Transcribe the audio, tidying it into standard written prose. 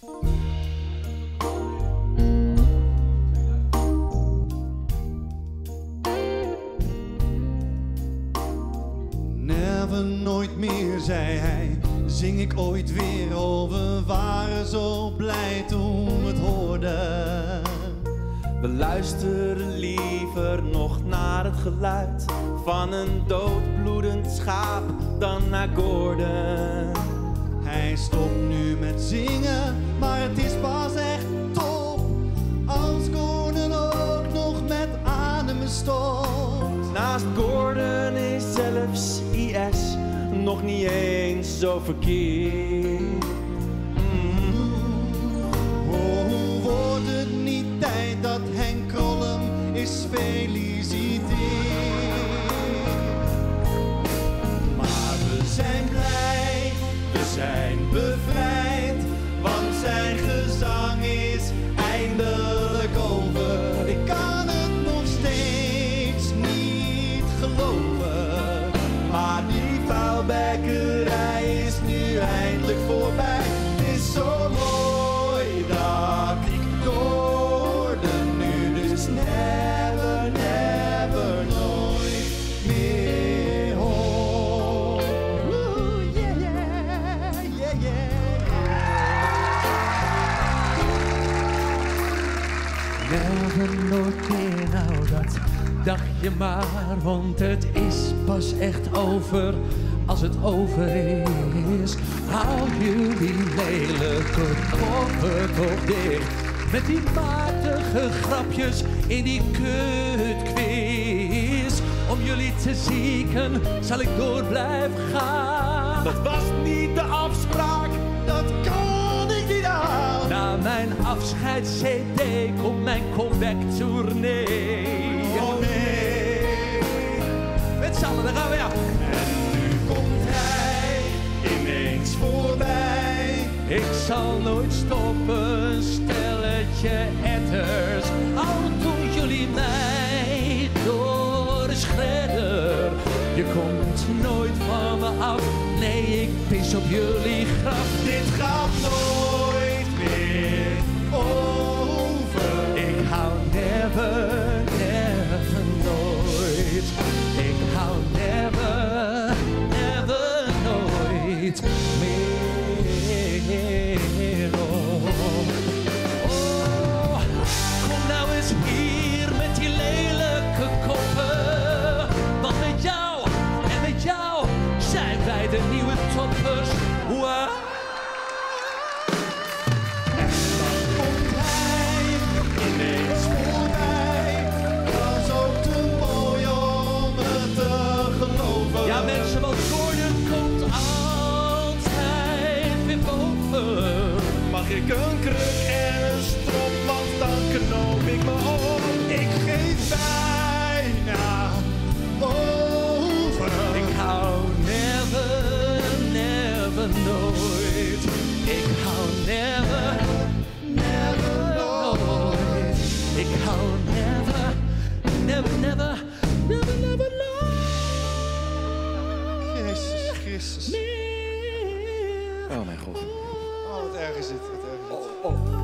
Never, nooit meer, zei hij, zing ik ooit weer. Oh, we waren zo blij toen we het hoorden. We luisteren liever nog naar het geluid van een doodbloedend schaap dan naar Gordon. Hij stopt nu met zingen, maar het is pas echt top als Gordon ook nog met ademen stopt. Naast Gordon is zelfs IS nog niet eens zo verkeerd. Oh, wordt het niet tijd dat Henk Krol hem is feliciteerd? Maar we zijn blij, we zijn bevrijd, want zijn gezang is eindelijk over. Ik kan het nog steeds niet geloven, maar die vuilbekkerij is nu eindelijk voorbij. Het is zo mooi dat ik Gordon nu dus never, never, nooit meer hoor. Oeh, yeah, yeah, yeah, yeah. Never, nooit meer, nou dat dacht je maar, want het is pas echt over als het over is. Hou jullie lelijke koppen toch dicht, met die matige grapjes in die kutquiz. Om jullie te zieken zal ik door blijven gaan. Dat was niet de afspraak, Dat kan ik niet aan. Na mijn afscheids-CD komt mijn comeback-tournee. Oh nee. Met z'n allen, daar gaan we, ja. En nu komt hij ineens voorbij. Ik zal nooit stoppen, stelletje etters. Al doen jullie mij door de schredder. Je komt nooit van me af, nee, ik pis op jullie graf. Dit gaat nooit meer over. Ik hou never, never, nooit. Ik hou never, never, nooit meer om. Oh, kom nou eens hier met die lelijke koppen. Want met jou en met jou zijn wij de nieuwe toppers. Wow. Komt hij ineens voorbij. Was ook te mooi om het te geloven. Ja mensen, want Gordon komt altijd weer boven. Mag ik een kruk en een strop, want dan knoop ik me op. Ik geef bijna over. Ik hou never, never, nooit. Ik hou never, never, nooit. Ik hou never, never, never, never, never, nooit. Jezus Christus. Meer. oh mijn god. Oh, wat erg is dit. Wat erg is dit. Oh.